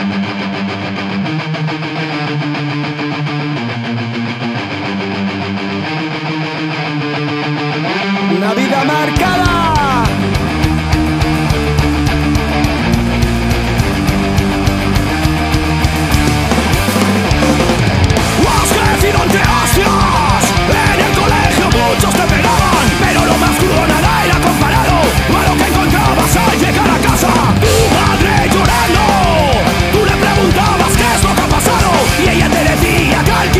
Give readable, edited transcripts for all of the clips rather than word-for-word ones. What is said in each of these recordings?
Una vida marcada. Has crecido entre hostias. En el colegio muchos te pegaban, pero lo más crudo nada era comparado a lo que encontrabas al llegar a casa. Tu madre llorando, tú le preguntabas qué es lo que ha pasado y ella te decía que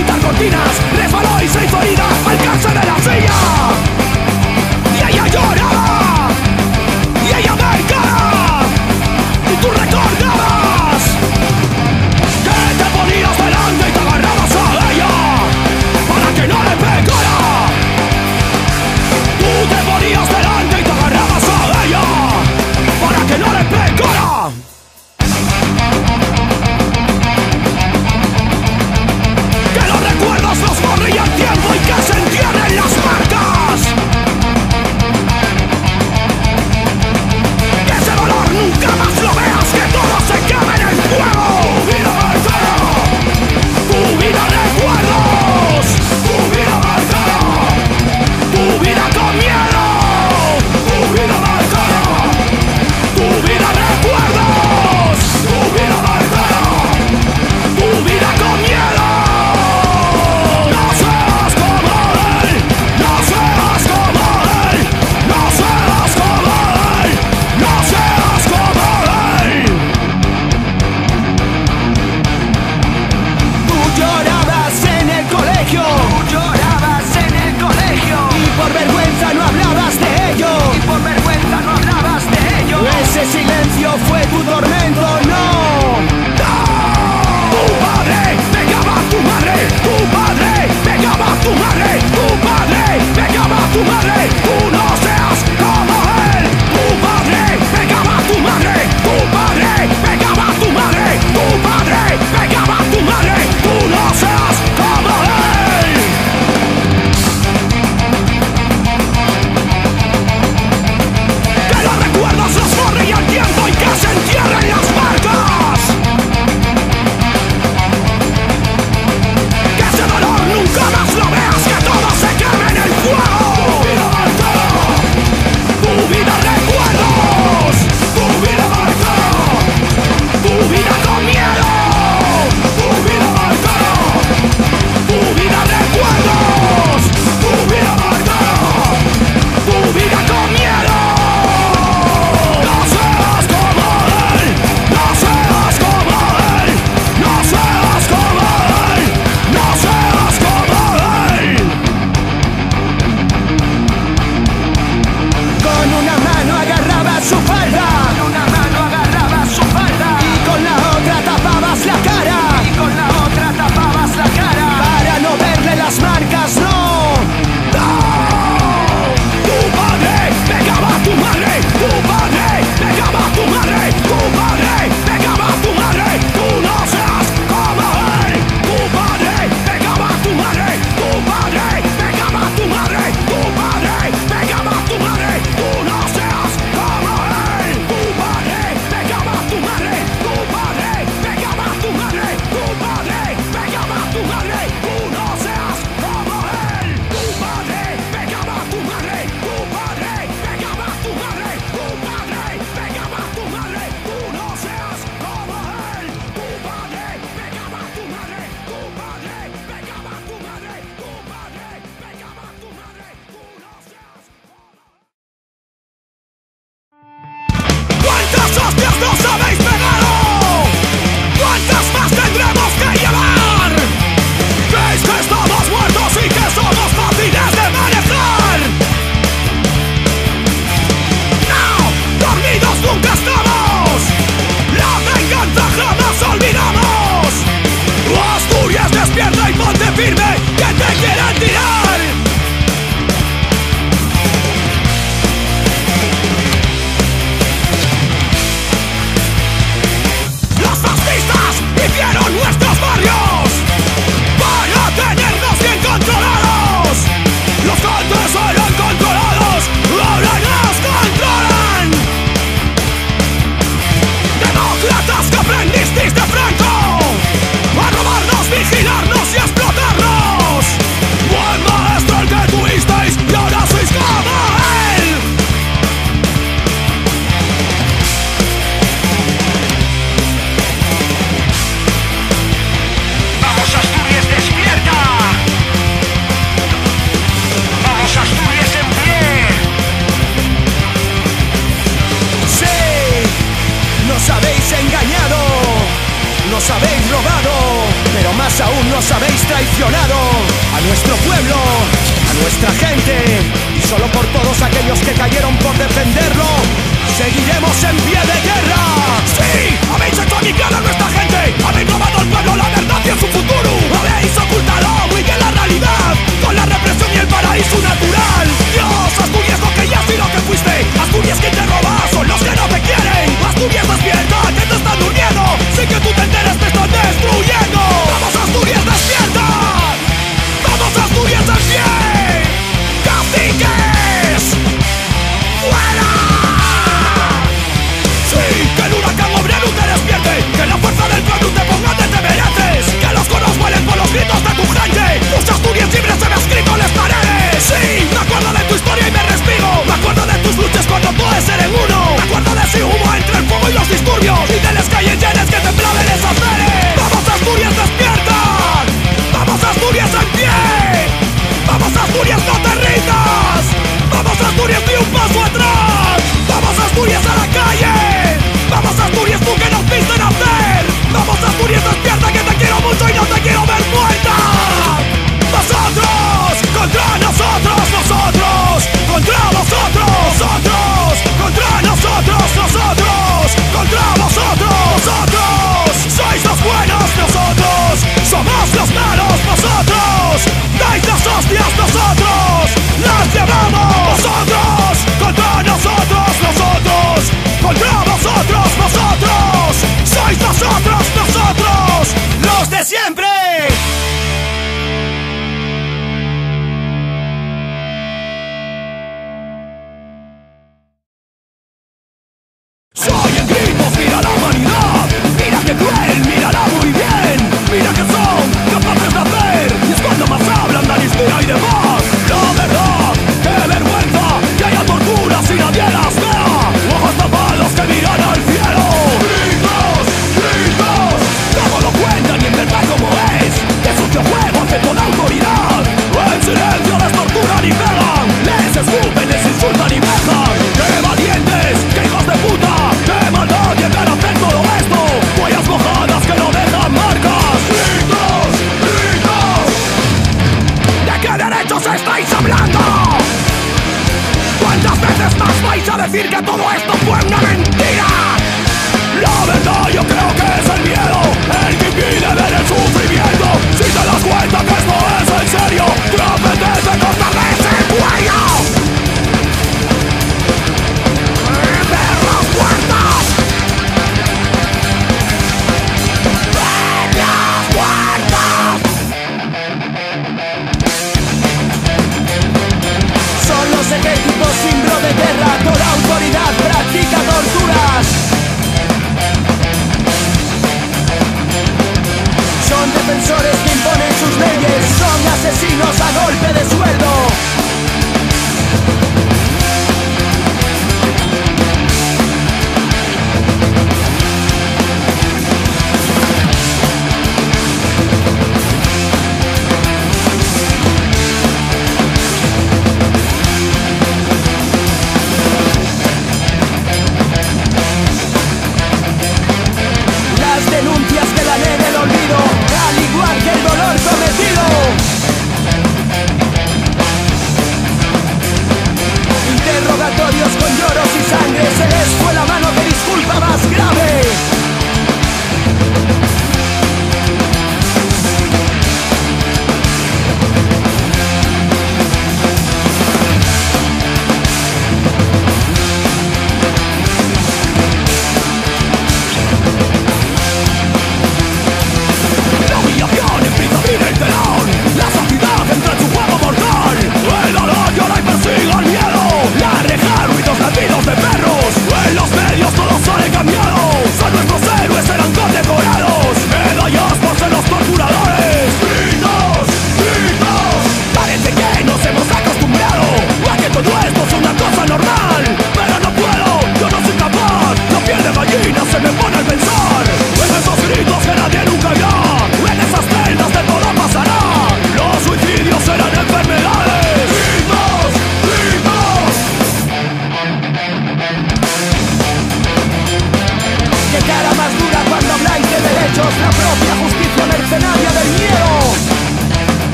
traicionado a nuestro pueblo, a nuestra gente, y solo por todos aquellos que cayeron por defenderlo, seguiremos en pie de guerra. Sí, habéis hecho aniquilar a nuestra gente, habéis robado al pueblo la verdad y su futuro, habéis ocultado muy bien la realidad con la represión y el paraíso natural. Dios, Asturias lo que ya y lo que fuiste, Asturias que te roba, son los que no te quieren. Asturias despierta, que te están durmiendo, sin que tú te enteres te están destruyendo. Vamos Asturias, despierta, vamos Asturias en pie, caciques, fuera. Sí, que el huracán obrero te despierte, que la fuerza del pueblo te ponga donde te mereces, que los coros vuelen por los gritos de tu gente, tus Asturias libres se me ha escrito en las paredes. Sí, me acuerdo de tu historia y me respiro, me acuerdo de tus luchas cuando todos eran uno, me acuerdo de si hubo entre el fuego y los disturbios, y de las calles llenas que temblaban esas veres. Vamos Asturias, despierta, vamos Asturias en pie, vamos Asturias, no te rindas, vamos Asturias, ni un paso atrás, vamos Asturias a la calle, vamos Asturias, tú que nos viste nacer, vamos Asturias, despierta que te quiero mucho y no te quiero ver muerta. Vosotros, contra nosotros, nosotros, contra vosotros, nosotros, contra nosotros, nosotros, contra vosotros, nosotros, sois los buenos, nosotros, somos los malos, nosotros, dais las hostias, nosotros, las llevamos, vosotros, contra nosotros, nosotros, contra vosotros, nosotros, sois nosotros, nosotros, los de siempre. Soy el grito, mira la humanidad, mira que cruel, mírala muy bien, mira que son capaces de hacer, y es cuando más hablan de amnistía y demás. La verdad, qué vergüenza, que haya torturas y nadie las vea, ojos tapados que miran al cielo. Gritos, gritos, todo lo cuentan y en verdad como es, que sucio juego hace toda autoridad. En silencio les torturan y pegan, les escupen, les insultan y vejan. ¡Qué valientes, qué hijos de puta! ¡Qué maldad llegar a hacer todo esto! Huellas mojadas que no dejan marcas. ¡Gritos! ¡Gritos! ¿De qué derechos estáis hablando? ¿Cuántas veces más vais a decir que todo esto fue una mentira? La verdad yo creo que es el miedo el que impide ver el sufrimiento. Si te das cuenta que esto es en serio, te apetece cortarles el cuello. Son los ejércitos símbolo de guerra, toda autoridad practica torturas. Son defensores que imponen sus leyes, son asesinos a golpe de sueldo. Las denuncias quedan en el olvido, al igual que el dolor cometido.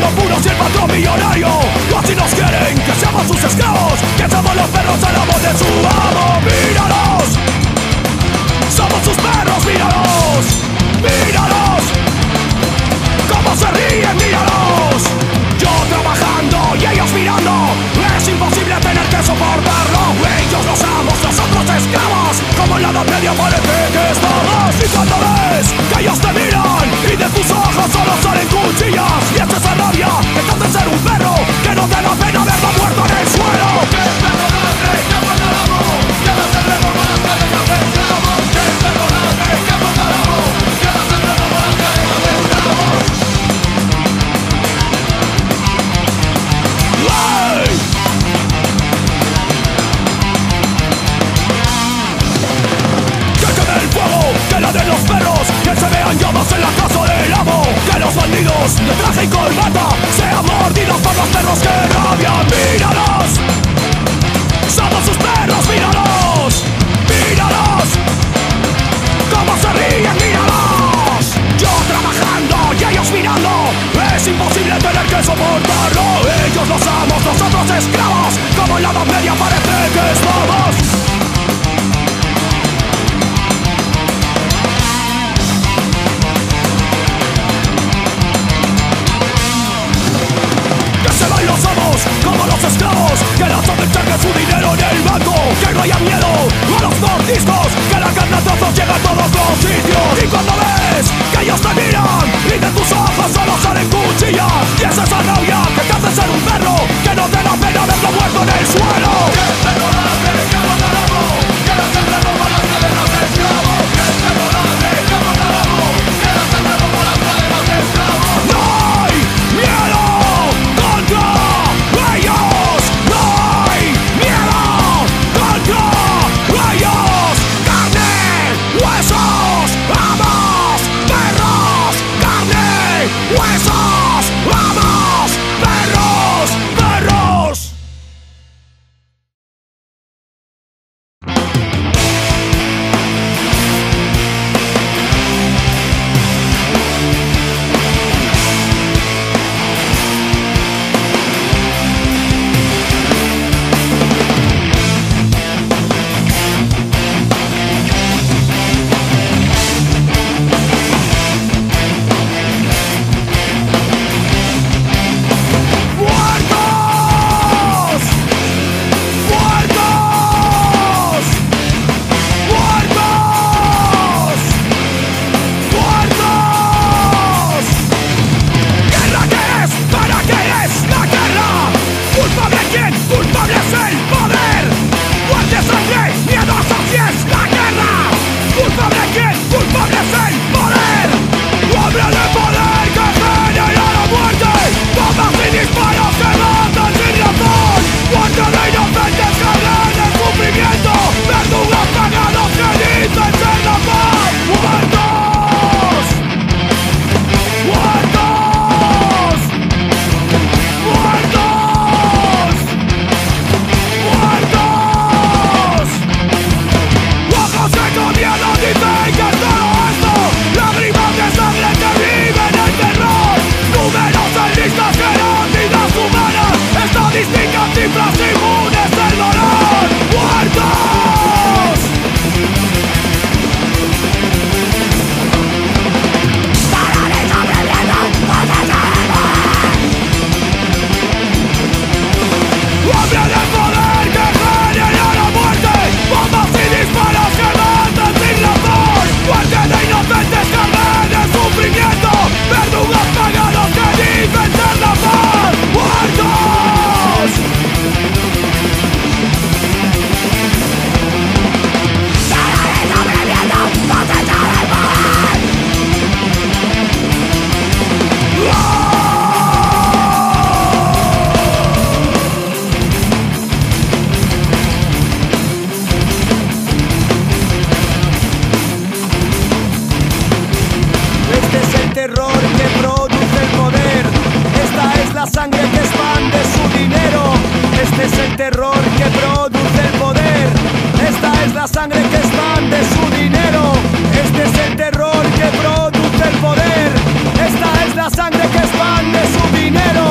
los puros y el patrón millonario. Así nos quieren, que seamos sus esclavos, que somos los perros al amo de su amo. Míralos, somos sus perros, míralos, míralos, cómo se ríen, míralos. Yo trabajando y ellos mirando, es imposible tener que soportarlo. Ellos los amos, nosotros esclavos, como en la Edad Media parece que estamos. Y cuando ves que ellos te miran y de tus ojos solo salen cuchillas, y es esa rabia que te hace ser un perro, que no te da pena verlo muerto en el suelo. Que el perro ladre, que mata el amo, que no se reforma las cadenas de esclavos. Que el perro ladre, que mata el amo, que no se reforma las cadenas de esclavos. Que quede el fuego, que la den los perros, que se vean llamas en la casa del amo. Que los bandidos de traje y corbata sean mordidos por los perros que rabian. Míralos, somos sus perros, míralos, míralos, cómo se ríen, míralos. Yo trabajando y ellos mirando, es imposible tener que soportarlo. Ellos los amos, nosotros esclavos, como en la Edad Media parece que estamos. Los amos, como los esclavos, que las hacen carguen su dinero en el banco. Que no haya miedo a los mordiscos, que la carne a trozos llega a todos los sitios. Y cuando ves que ellos te miran y de tus ojos solo salen cuchillas, y es esa rabia que te hace ser un perro, que no te da pena verlo muerto en el suelo. Que el perro ladre, que mata el amo, que no se rompa las cadenas de esclavos. Que el perro ladre, que mata el amo, que no se rompa las cadenas de esclavos. ¡No hay miedo contra ellos! ¡No hay miedo contra ellos! ¡Carne, huesos, amos, perros! ¡Carne, huesos, amos, perros, perros! terror que produce el poder. Esta es la sangre que expande su dinero. Este es el terror que produce el poder. Esta es la sangre que expande su dinero.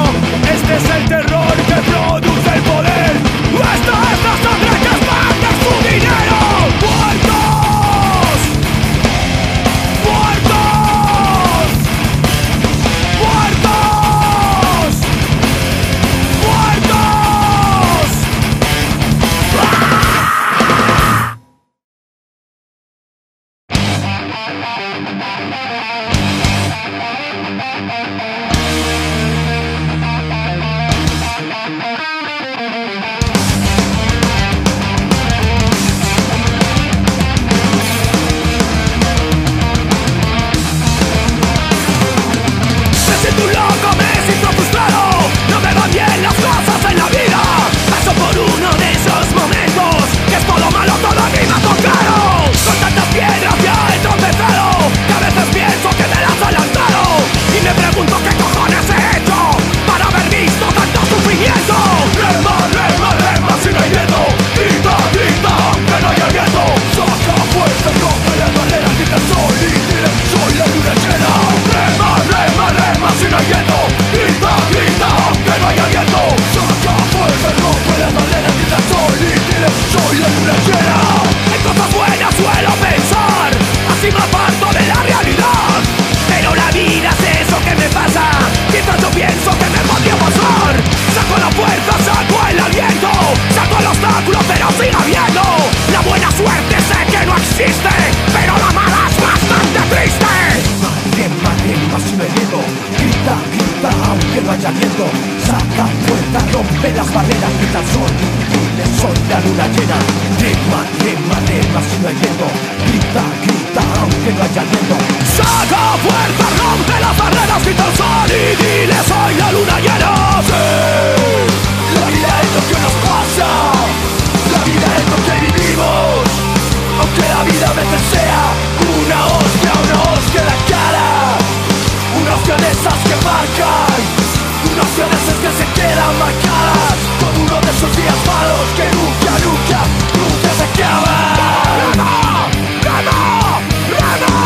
haya viento. Saca fuerza, rompe las barreras, quita el sol, dile soy la luna llena. Rema, rema, rema si no hay viento. Grita, grita aunque no haya viento. Saca fuerza, rompe las barreras, quita el sol y dile soy la luna llena. Sí, la vida es lo que nos pasa, la vida es lo que vivimos. Aunque la vida a veces sea una hostia en la cara, una hostia de esas que marcan, una hostia de esas que se quedan marcadas, con uno de esos días malos que nunca, nunca, nunca se acaban. ¡Rema! ¡Rema! ¡Rema!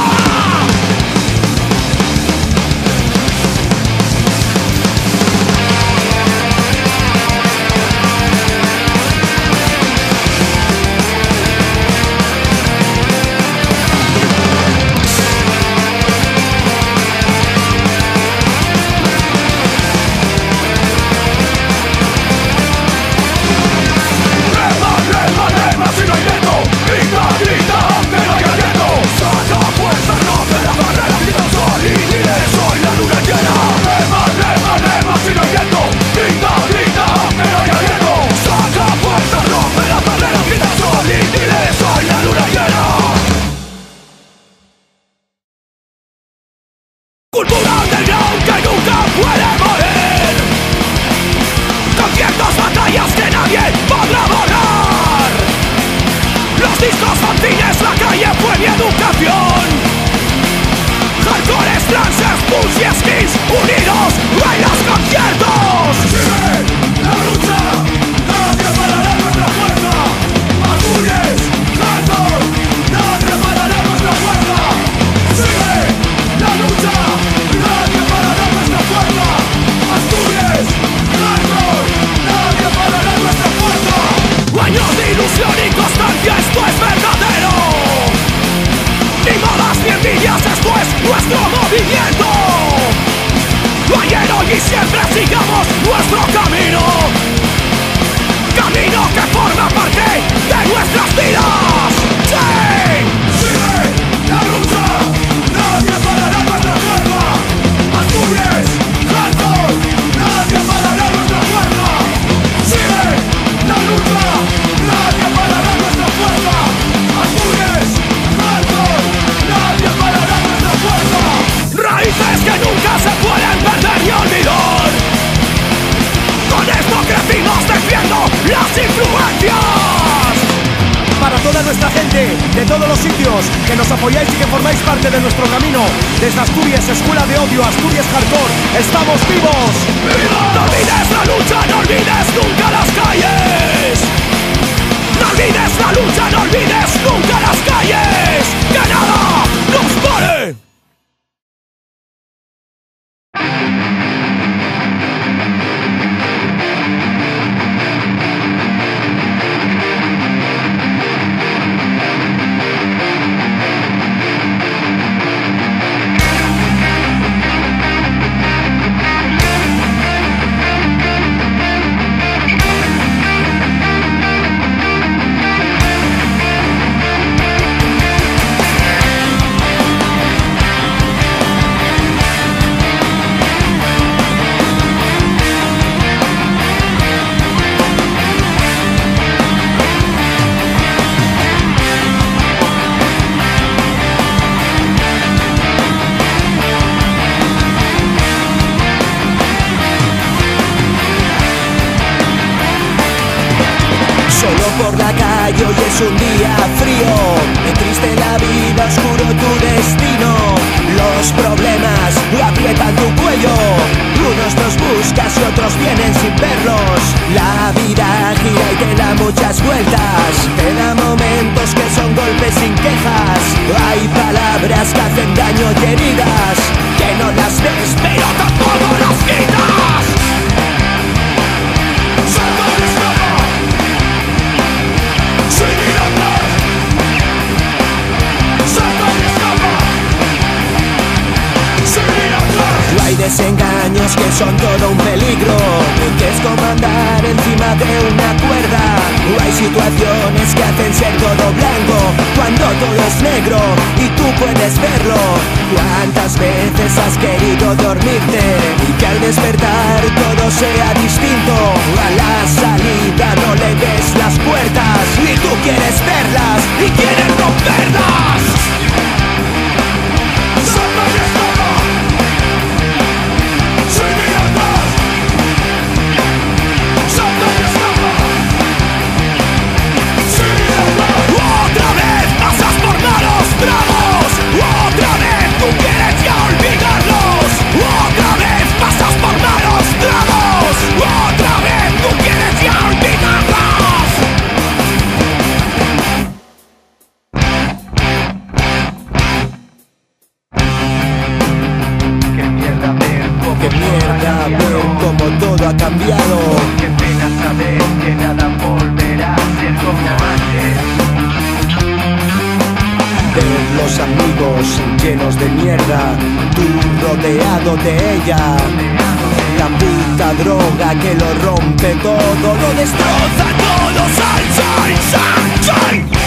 Cultura underground que nunca puede morir, conciertos, batallas que nadie podrá borrar. Los discos, fanzines, la calle fue mi educación. Hardcore, trances, punks y skins unidos en los conciertos. Sigue la lucha, nadie parará nuestra fuerza. Asturias, hardcore, nadie parará nuestra fuerza. Sigue la lucha, nadie parará nuestra fuerza. Asturias, hardcore, nadie parará nuestra fuerza. Años de ilusión y constancia, esto es verdadero. Ni modas ni envidias, esto es nuestro movimiento. Ayer, hoy y siempre sigamos nuestro camino, camino que forma parte de nuestras vidas. ¡Sí! ¡Sigue la lucha! ¡Nadie parará nuestra fuerza! ¡Asturias! ¡Hardcore! ¡Nadie parará nuestra fuerza! ¡Sigue la lucha! ¡Nadie parará nuestra fuerza! ¡Asturias! ¡Hardcore! ¡Nadie parará nuestra fuerza! Raíces que nunca se pueden perder ni olvidar. Con esto crecimos defiendo las influencias. Para toda nuestra gente de todos los sitios que nos apoyáis y que formáis parte de nuestro camino, desde Asturias, Escuela de Odio, Asturias Hardcore, estamos vivos. ¡Viva! No olvides la lucha, no olvides nunca las calles. No olvides la lucha, no olvides nunca las calles. Que nada nos pare. Por la calle hoy es un día frío, es triste la vida, oscuro tu destino. Los problemas aprietan tu cuello, unos los buscas y otros vienen sin verlos. La vida gira y te da muchas vueltas, te da momentos que son golpes sin quejas. Hay palabras que hacen daño y heridas, que no las ves pero tampoco las quitas. desengaños que son todo un peligro, que es como andar encima de una cuerda. Hay situaciones que hacen ser todo blanco cuando todo es negro y tú puedes verlo. ¿Cuántas veces has querido dormirte y que al despertar todo sea distinto? A la salida no le ves las puertas y tú quieres verlas y quieres romperlas. Otra vez pasas por malos tragos, otra vez tú quieres ya olvidarlos, otra vez pasas por malos tragos, otra vez tú quieres ya olvidarlos. Qué mierda ver cómo todo ha cambiado. Qué pena saber que nada volverá a ser como antes. Ver los amigos llenos de mierda, tú rodeado de ella. La puta droga que lo rompe todo, lo destroza todo. Sunshine.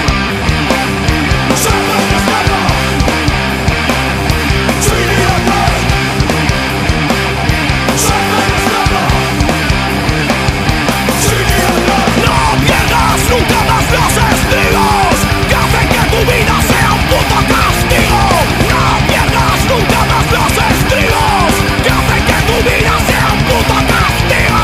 No pierdas nunca más los estribos que hacen que tu vida sea un puto castigo. No pierdas nunca más los estribos que hacen que tu vida sea un puto castigo.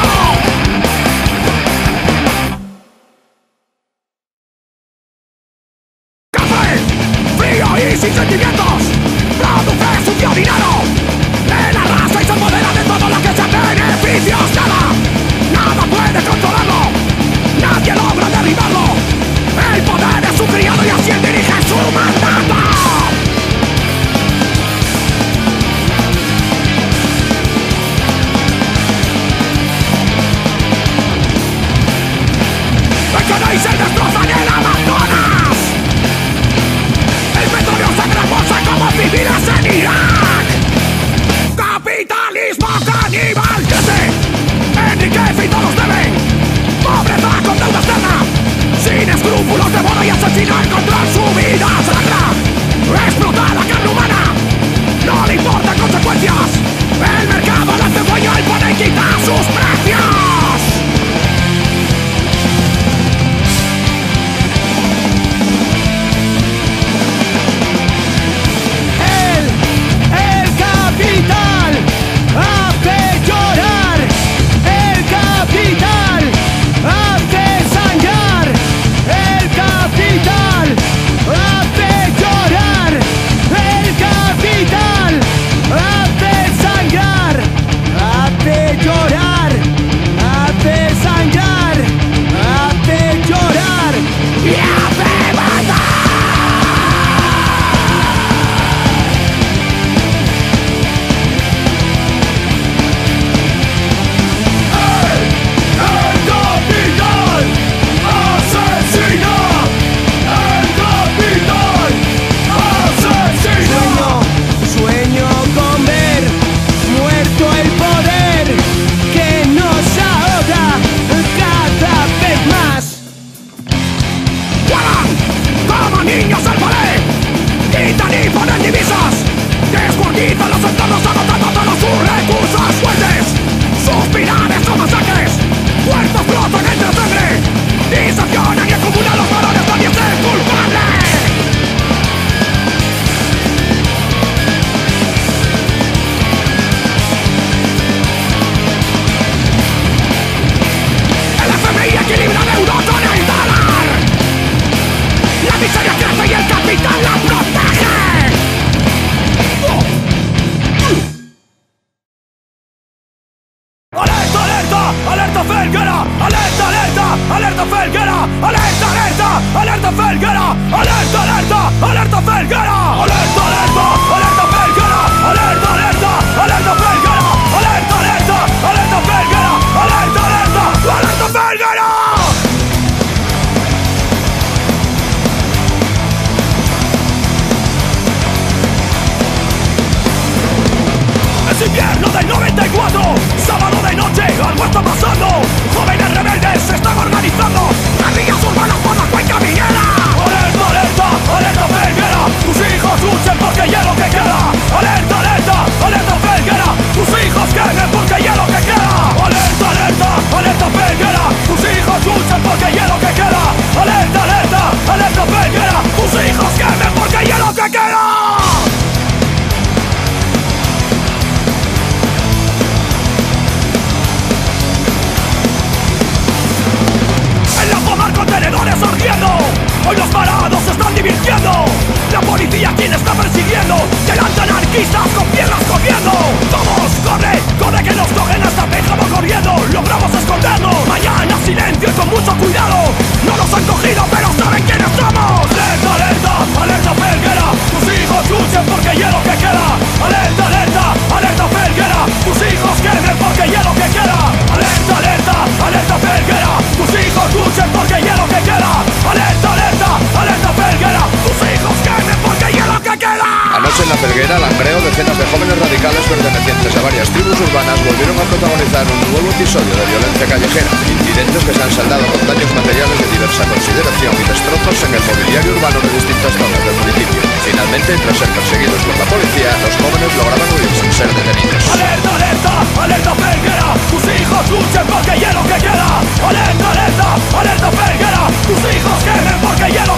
Café, frío y sin sentimientos, produce sucio dinero. Él arrasa y se apodera de todo lo que sea beneficios. Nada puede controlarlo, nadie logra derribarlo. El poder es su criado y así él dirige su mandato. El se destroza en el Amazonas. El petróleo se reposa como civiles en Irak. Capitalismo caníbal crece, enriquece y todos deben. Pobreza con deuda externa, sin escrúpulos devora y asesina en contra su vida sagrada. Explota la carne humana, no le importan consecuencias. El mercado le hace dueño, él pone y quita sus precios. El capital hace llorar, el capital hace sangrar, el capital hace llorar, el capital hace sangrar, hace llorar, hace sangrar, hace llorar y hace matar. Sueño con ver muerto el poder que nos ahoga cada vez más. ¡Juegan como niños al ballet! ¡Quitan y ponen divisas! ¡Descuartizan los entornos agotando todos sus recursos fuertes! ¡Sus pilares son masacres! ¡Cuerpos flotan entre sangre! ¡Diseccionan y acumulan los valores! ¡Nadie es el culpable! El FMI equilibra el euro con el dólar. La miseria crece y el capital la protege. ¡Alerta, alerta! ¡Alerta Felguera! ¡Alerta, alerta! ¡Alerta Felguera! ¡Alerta, alerta! ¡Alerta Felguera! ¡Alerta, alerta! ¡Alerta Felguera! ¡Alerta, alerta! ¡Alerta Felguera! ¡Alerta, alerta! ¡Alerta Felguera! ¡Alerta, alerta! ¡Alerta Felguera! ¡Alerta, alerta! ¡Alerta Felguera! ¡Es invierno! policía quien está persiguiendo. Delante anarquistas con piernas corriendo. Vamos, corre, corre que nos cogen hasta pejamos corriendo. Logramos escondernos, mañana silencio y con mucho cuidado. No nos han cogido pero saben quiénes somos. Alerta, alerta, alerta Felguera. Tus hijos luchen porque ya lo que queda. Alerta, alerta, alerta Felguera. Tus hijos quemen porque ya lo que queda. Alerta, alerta, alerta Felguera. Tus hijos luchen porque ya lo que queda. Alerta, alerta, alerta Felguera. Tus hijos quemen porque ya lo que queda. Anoche en la Felguera, Langreo, decenas de jóvenes radicales pertenecientes a varias tribus urbanas volvieron a protagonizar un nuevo episodio de violencia callejera. Incidentes que se han saldado con daños materiales de diversa consideración y destrozos en el mobiliario urbano de distintas zonas del municipio. Finalmente, tras ser perseguidos por la policía, los jóvenes lograban huir sin ser detenidos. Alerta, alerta, alerta Felguera. Tus hijos luchen porque ya lo que queda. Alerta, alerta, alerta Felguera. Tus hijos quemen porque ya lo